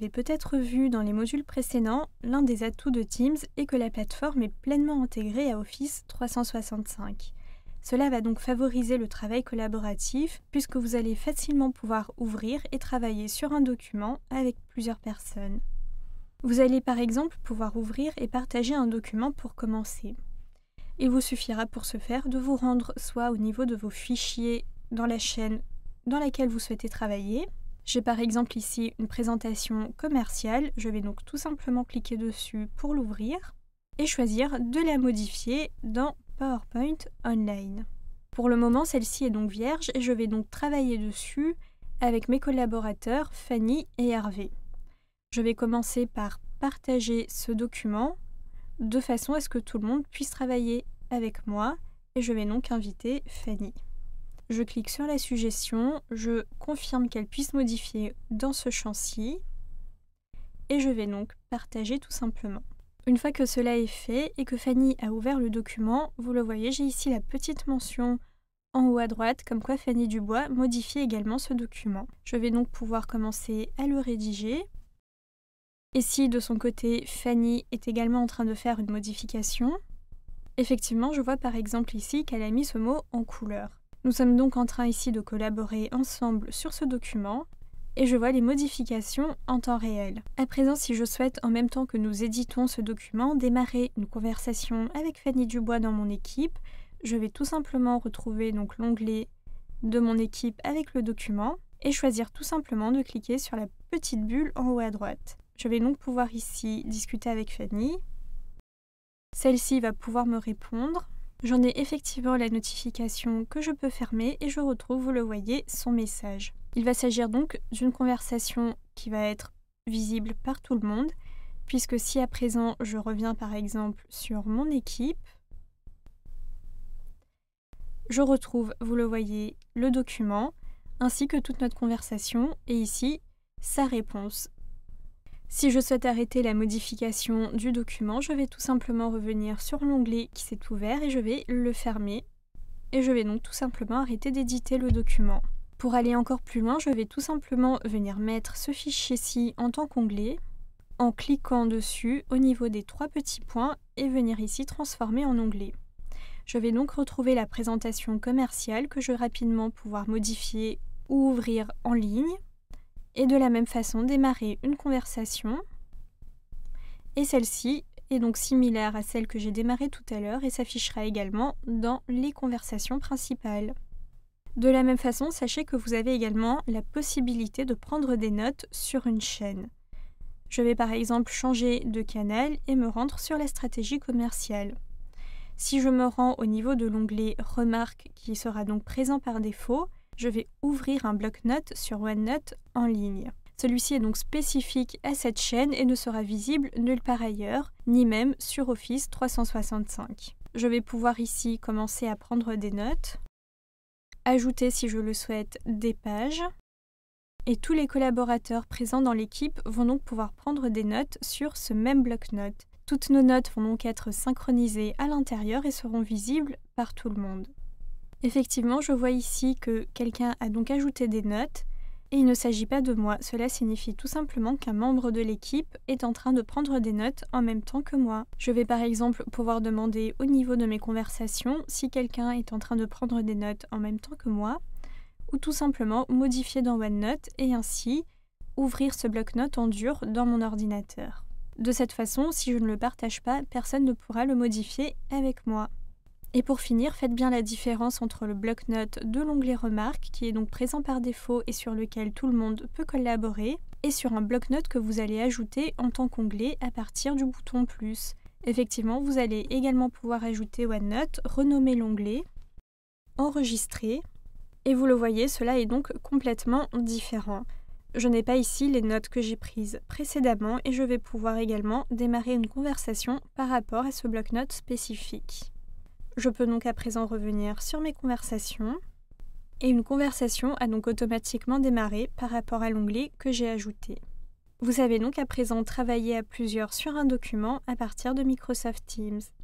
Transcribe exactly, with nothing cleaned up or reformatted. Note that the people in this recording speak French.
avez peut-être vu dans les modules précédents, l'un des atouts de Teams est que la plateforme est pleinement intégrée à Office trois cent soixante-cinq. Cela va donc favoriser le travail collaboratif puisque vous allez facilement pouvoir ouvrir et travailler sur un document avec plusieurs personnes. Vous allez par exemple pouvoir ouvrir et partager un document pour commencer. Il vous suffira pour ce faire de vous rendre soit au niveau de vos fichiers dans la chaîne dans laquelle vous souhaitez travailler. J'ai par exemple ici une présentation commerciale, je vais donc tout simplement cliquer dessus pour l'ouvrir et choisir de la modifier dans PowerPoint Online. Pour le moment, celle-ci est donc vierge et je vais donc travailler dessus avec mes collaborateurs Fanny et Hervé. Je vais commencer par partager ce document de façon à ce que tout le monde puisse travailler avec moi et je vais donc inviter Fanny. Je clique sur la suggestion, je confirme qu'elle puisse modifier dans ce champ-ci et je vais donc partager tout simplement. Une fois que cela est fait et que Fanny a ouvert le document, vous le voyez, j'ai ici la petite mention en haut à droite, comme quoi Fanny Dubois modifie également ce document. Je vais donc pouvoir commencer à le rédiger. Et si de son côté, Fanny est également en train de faire une modification, effectivement, je vois par exemple ici qu'elle a mis ce mot en couleur. Nous sommes donc en train ici de collaborer ensemble sur ce document. Et je vois les modifications en temps réel. À présent, si je souhaite, en même temps que nous éditons ce document, démarrer une conversation avec Fanny Dubois dans mon équipe, je vais tout simplement retrouver donc l'onglet de mon équipe avec le document et choisir tout simplement de cliquer sur la petite bulle en haut à droite. Je vais donc pouvoir ici discuter avec Fanny. Celle-ci va pouvoir me répondre. J'en ai effectivement la notification que je peux fermer et je retrouve, vous le voyez, son message. Il va s'agir donc d'une conversation qui va être visible par tout le monde, puisque si à présent je reviens par exemple sur mon équipe, je retrouve, vous le voyez, le document, ainsi que toute notre conversation, et ici, sa réponse. Si je souhaite arrêter la modification du document, je vais tout simplement revenir sur l'onglet qui s'est ouvert et je vais le fermer. Et je vais donc tout simplement arrêter d'éditer le document. Pour aller encore plus loin, je vais tout simplement venir mettre ce fichier-ci en tant qu'onglet, en cliquant dessus au niveau des trois petits points et venir ici transformer en onglet. Je vais donc retrouver la présentation commerciale que je vais rapidement pouvoir modifier ou ouvrir en ligne. Et de la même façon, démarrer une conversation. Et celle-ci est donc similaire à celle que j'ai démarrée tout à l'heure et s'affichera également dans les conversations principales. De la même façon, sachez que vous avez également la possibilité de prendre des notes sur une chaîne. Je vais par exemple changer de canal et me rendre sur la stratégie commerciale. Si je me rends au niveau de l'onglet Remarques qui sera donc présent par défaut, je vais ouvrir un bloc-notes sur OneNote en ligne. Celui-ci est donc spécifique à cette chaîne et ne sera visible nulle part ailleurs, ni même sur Office trois cent soixante-cinq. Je vais pouvoir ici commencer à prendre des notes, ajouter si je le souhaite des pages, et tous les collaborateurs présents dans l'équipe vont donc pouvoir prendre des notes sur ce même bloc-notes. Toutes nos notes vont donc être synchronisées à l'intérieur et seront visibles par tout le monde. Effectivement, je vois ici que quelqu'un a donc ajouté des notes et il ne s'agit pas de moi. Cela signifie tout simplement qu'un membre de l'équipe est en train de prendre des notes en même temps que moi. Je vais par exemple pouvoir demander au niveau de mes conversations si quelqu'un est en train de prendre des notes en même temps que moi ou tout simplement modifier dans OneNote et ainsi ouvrir ce bloc-notes en dur dans mon ordinateur. De cette façon, si je ne le partage pas, personne ne pourra le modifier avec moi. Et pour finir, faites bien la différence entre le bloc-notes de l'onglet Remarques, qui est donc présent par défaut et sur lequel tout le monde peut collaborer, et sur un bloc-notes que vous allez ajouter en tant qu'onglet à partir du bouton plus. Effectivement, vous allez également pouvoir ajouter OneNote, renommer l'onglet, enregistrer, et vous le voyez, cela est donc complètement différent. Je n'ai pas ici les notes que j'ai prises précédemment et je vais pouvoir également démarrer une conversation par rapport à ce bloc-notes spécifique. Je peux donc à présent revenir sur mes conversations et une conversation a donc automatiquement démarré par rapport à l'onglet que j'ai ajouté. Vous savez donc à présent travailler à plusieurs sur un document à partir de Microsoft Teams.